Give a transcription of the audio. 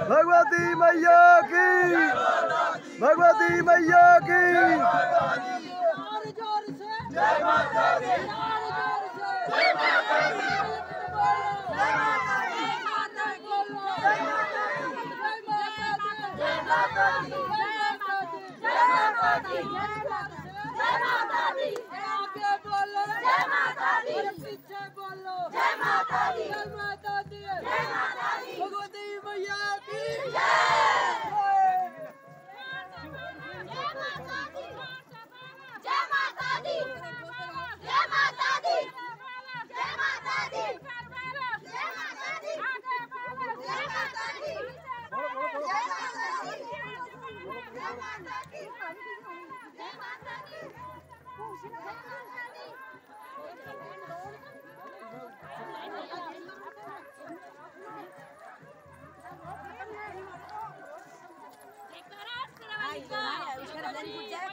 भगवती मैया की, भगवती मैया की। जय माता दी, जय माता दी, जय माता दी, जय माता दी, जय माता दी, जय माता दी, आगे बोलो जय माता दी, पीछे बोलो जय माता दी, जय माता दी, जय माता दी, भगवती मैया की जय। जय माता दी, जय माता दी, जय माता दी, जय माता दी, जय माता दी, जय माता दी, जय माता दी।